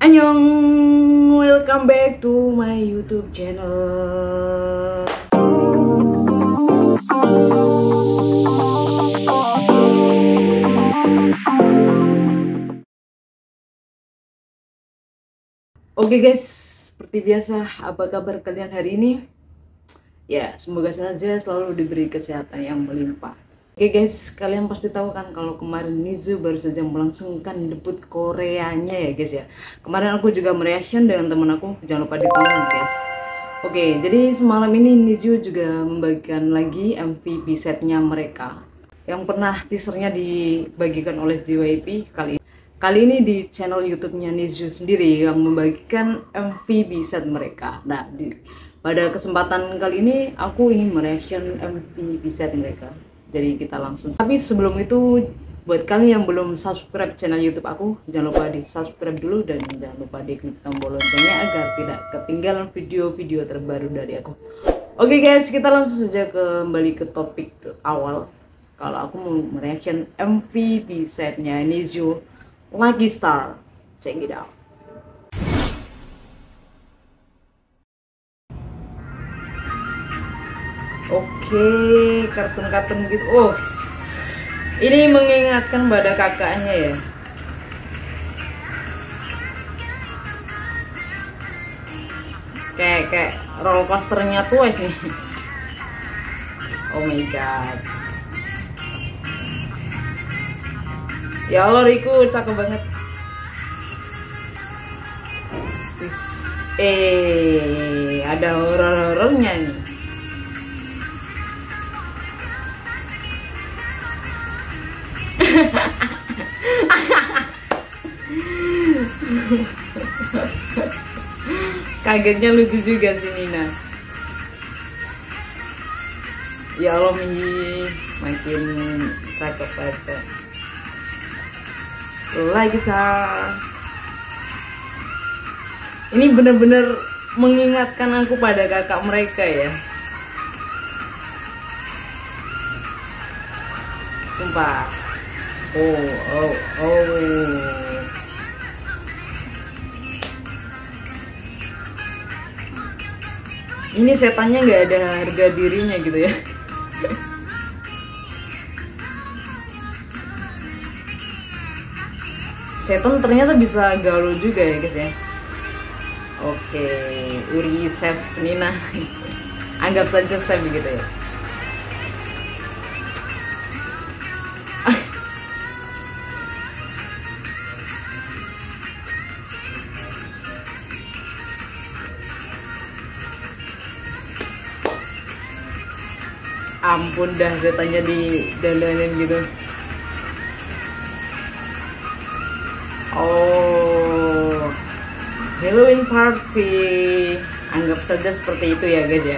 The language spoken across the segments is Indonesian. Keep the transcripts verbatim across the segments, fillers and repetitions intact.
Annyeong, welcome back to my YouTube channel. Oke guys, seperti biasa, apa kabar kalian hari ini? Ya, semoga saja selalu diberi kesehatan yang melimpah. Oke guys, kalian pasti tahu kan kalau kemarin Nizu baru saja melangsungkan debut Koreanya ya guys ya. Kemarin aku juga mereaction dengan temen aku, jangan lupa ditonton guys. Oke, jadi semalam ini Nizu juga membagikan lagi M V B-setnya mereka yang pernah teasernya dibagikan oleh J Y P kali ini. Kali ini di channel YouTube-nya Nizu sendiri yang membagikan M V B-set mereka. Nah, di, pada kesempatan kali ini aku ingin mereaction M V B-set mereka. Jadi kita langsung. Tapi sebelum itu, buat kalian yang belum subscribe channel YouTube aku, jangan lupa di subscribe dulu dan jangan lupa di klik tombol loncengnya agar tidak ketinggalan video-video terbaru dari aku. Oke guys, kita langsung saja kembali ke topik awal. Kalau aku mau mereaction M V B-setnya Nizu, Lucky Star. Check it out. Oke, kartun-kartun gitu. Oh, ini mengingatkan pada kakaknya ya. Kayak kayak roller coasternya Twice nih. Oh my god. Ya Allah, Riku cakep banget. Eh, ada horor-horornya nih. Kagetnya lucu juga sih Nina. Ya Allah, Mi, makin cakep aja. Lagi sah. Ini bener-bener mengingatkan aku pada kakak mereka ya. Sumpah. Oh, oh, oh. Ini setannya nggak ada harga dirinya gitu ya. Setan ternyata bisa gaul juga ya guys ya. Oke, Uri save Nina. Anggap saja save gitu ya. Ampun dah, katanya di dandanin gitu. Oh, Halloween party. Anggap saja seperti itu ya guys ya.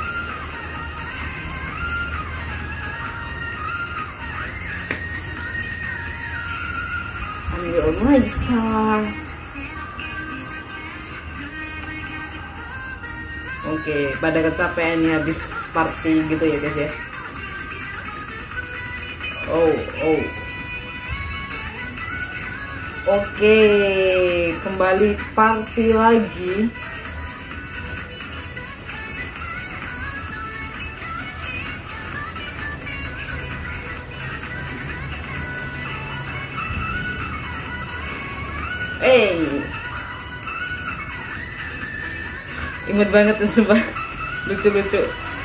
I'm your Lucky Star. Oke, pada kecapean nih habis party gitu ya guys ya. Oh, oh. Oke, kembali party lagi. Hey, imut banget tuh sumpah, lucu-lucu.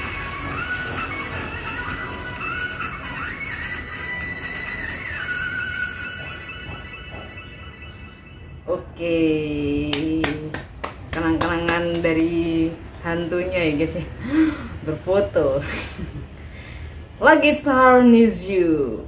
Oke, kenang-kenangan dari hantunya ya guys ya, berfoto. Lucky Star Nizu.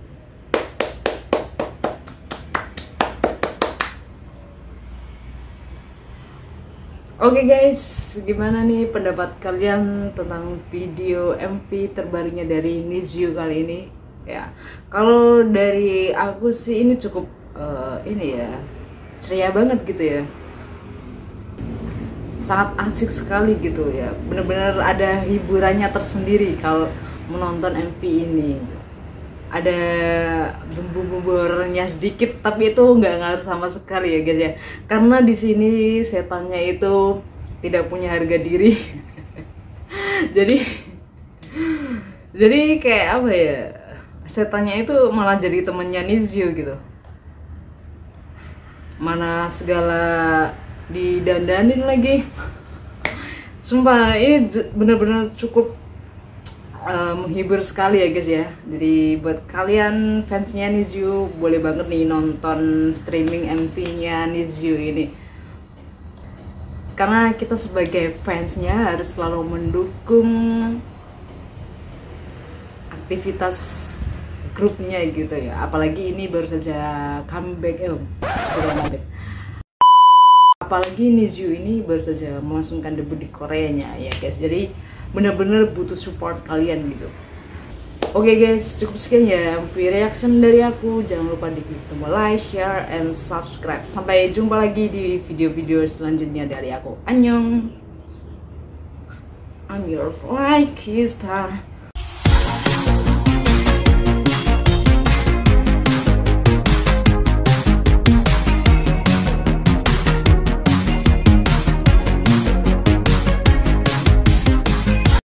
Oke guys, gimana nih pendapat kalian tentang video M V terbarunya dari Nizu kali ini? Ya, kalau dari aku sih ini cukup uh, ini ya, ceria banget gitu ya, sangat asik sekali gitu ya, bener-bener ada hiburannya tersendiri kalau menonton M V ini. ada bumbu-bumbu horornya sedikit, tapi itu nggak ngaruh sama sekali ya guys ya, karena di sini setannya itu tidak punya harga diri. jadi jadi kayak apa ya, setannya itu malah jadi temennya Nizyu gitu, mana segala didandanin lagi. Sumpah ini bener-bener cukup Uh, menghibur sekali ya guys ya. Jadi buat kalian fansnya Nizyu, boleh banget nih nonton streaming M V-nya Nizyu ini, karena kita sebagai fansnya harus selalu mendukung aktivitas grupnya gitu ya. Apalagi ini baru saja comeback, eh baru comeback. Apalagi Nizyu ini baru saja melangsungkan debut di Koreanya ya guys. Jadi bener-bener butuh support kalian gitu. Oke guys, cukup sekian ya M V reaction dari aku. Jangan lupa di klik tombol like, share, and subscribe. Sampai jumpa lagi di video-video selanjutnya dari aku. Annyeong. I'm yours like Kista.